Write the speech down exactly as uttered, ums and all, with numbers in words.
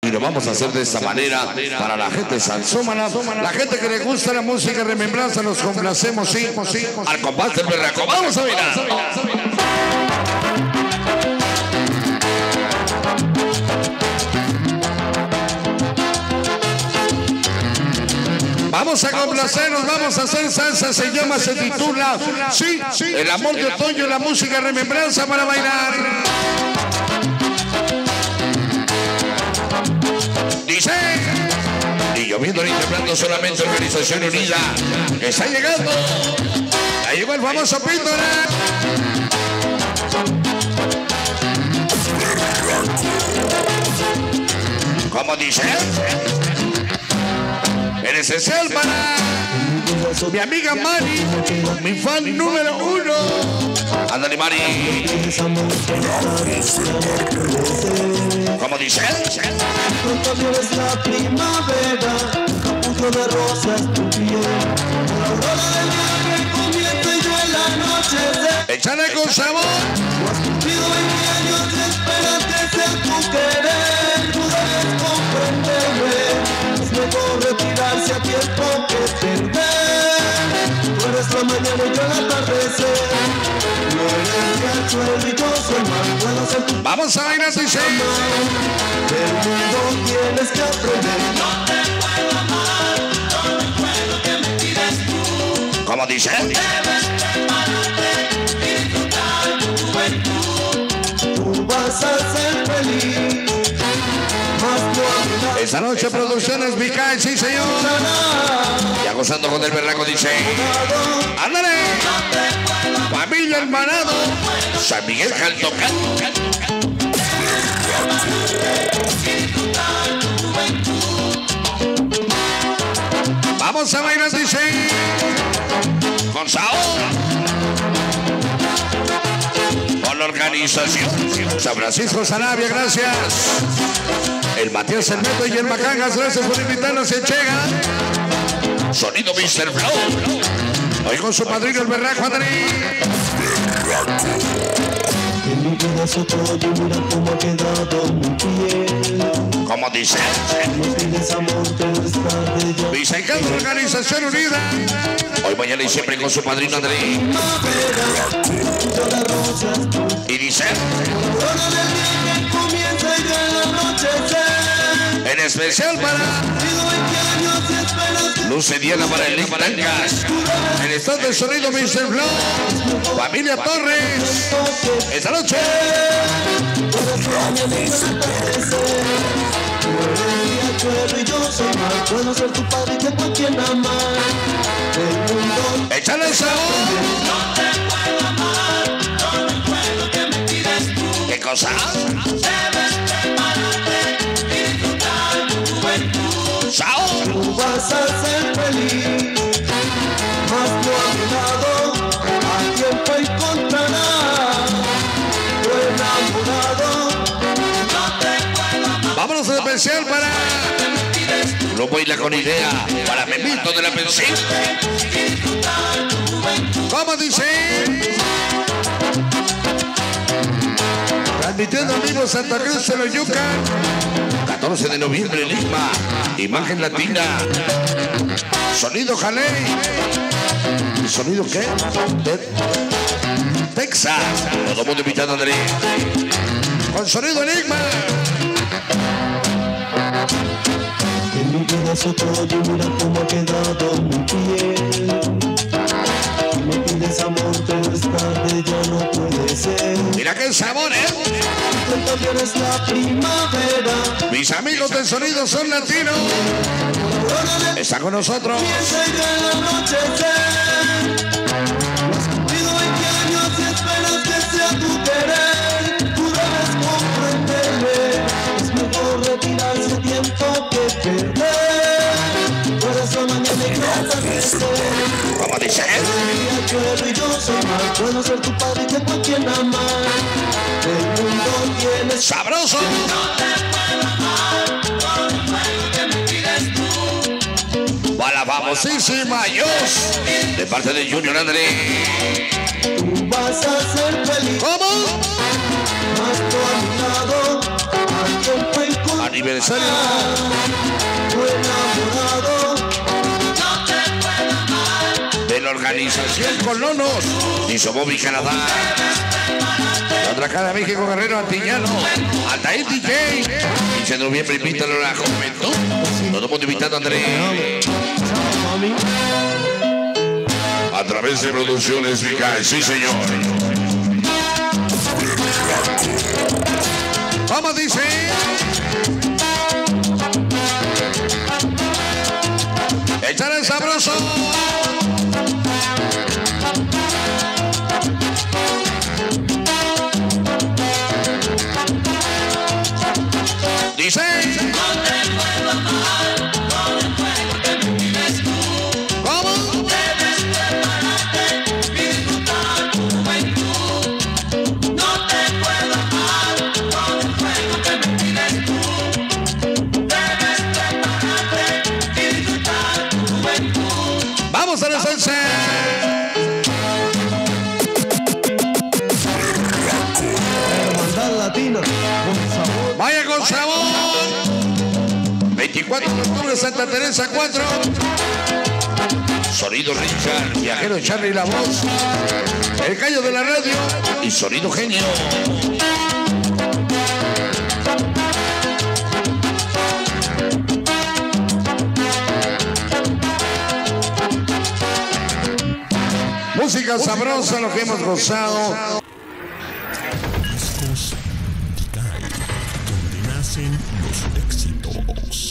Y lo vamos a hacer de esta manera para la gente salsómana, la gente que le gusta la música remembranza, nos complacemos, sí, sí, al compás del berraco. Vamos a mirar. Vamos a complacernos, vamos a hacer salsa, se llama, se titula, sí, sí, El amor de otoño, la música remembranza para bailar. Dice, y lloviendo ni temblando, solamente Organización Unida está llegando. Ahí llegó el famoso Píldora. ¿Cómo dice? En esencial para mi amiga Mari, mi fan número uno. Ándale, Mari. ¿Cómo dice? Pronto es la primavera, capullo de rosas tu piel. La aurora del día que comienza y yo en la noche. Échale con sabor. Tú has cumplido veinte años de esperas que sea tu querer. Tú debes comprenderme. Es mejor retirarse a tiempo que perder. Tú eres la mañana y yo el atardecer. No eres riachuelo y yo soy mar. Puedo ser tu... Vamos a bailar, dice. Del mundo tienes que aprender. No te puedo amar, no recuerdo que me pides tú. ¿Cómo dice? Debes prepararte y disfrutar tu juventud. Tú vas a ser feliz. Más no habrá. Esta noche Producciones Vical, sí señor. Ya gozando con el berraco, dice. ¡Ándale! Familia Hermanado, San Miguel Jaltocán. Vamos a bailar, dice. Con Sao. Con la organización San Francisco Sanabria, gracias. El Matías El Neto y el Macangas, gracias por invitarnos en Chega. Sonido mister Flow. Hoy con su padrino el berraco, Adri. En mi vida es otoño, mira cómo ha quedado mi piel. ¿Cómo dice? No pides amor, pero es tarde ya. Dice que es Organización Unida. Hoy, mañana y siempre con su padrino André. Y dice. Aurora del día que comienza y del anochecer. En especial para Luce Diana para el Link Tancas. El estado de sonido mister Flow. Familia Torres. Esta noche. Y yo soy mal, puedo ser tu padre y tengo a quien amar. El mundo. Échale sabor. No te puedo amar, no recuerdo que me pides tú. ¿Qué cosa? Debes prepararte y disfrutar tu juventud. Sao. Tú vas a ser feliz. Más no a mi lado, a tiempo encontrarás. Tu enamorado. No te puedo amar. Vámonos en especial para Grupo Isla con Idea. Para Memito de la Pensión. ¿Cómo dice? Transmitiendo amigos Santa Cruz de Loyuca. catorce de noviembre, Lima. Imagen Latina. Sonido Jaley. ¿Sonido qué? De Texas. Todo mundo invitado a André. Con sonido Enigma. En mi vida es otoño, mira cómo ha quedado mi piel. Me pides amor, pero es tarde, ya no puede ser. Mira qué sabor, ¿eh? Pronto vienes la primavera. Mis amigos del sonido son latinos. Está con nosotros. Piensa y del anochecer. No has cumplido veinte años y esperas que sea tu querer. Tú debes comprenderme. Es mejor retirarse a tiempo que perder. Tú eres la mañana y no atardecer. ¿Cómo dice? Y yo soy mal, puedo ser tu padre y tengo a quien amar. El mundo tiene ¡Sabroso! No te puedo amar, no recuerdo que me pides tú. Para la famosísima Yos. De parte de Junior André. Tú vas a ser feliz. ¿Cómo? Más tú a mi lado, a tiempo encontrarás. A nivel aniversario Tu enamorado, No te puedo amar. de la organización Colonos y Sobobi Canadá. La otra cara de México, Guerrero Antillano, Altair D J. quince de noviembre, invítalo a la juventud. Todo el mundo invitado a André. mami. A través de Producciones Vical, sí señor. ¿Cómo dice? Échale sabroso. Dice. No te puedo amar con el fuego que me tienes tú. ¿Cómo? Debes prepararte y disfrutar tu juventud. No te puedo amar con el fuego que me tienes tú. Debes prepararte y disfrutar tu juventud. Vamos a la salsa. Hermandad Latina, con sabor. Vaya con sabor. veinticuatro de octubre, Santa Teresa cuatro. Sonido Richard, Viajero Charlie La Voz. El Callo de la Radio y Sonido Genio. Música sabrosa, lo que hemos gozado. Discos Vical, donde nacen los éxitos.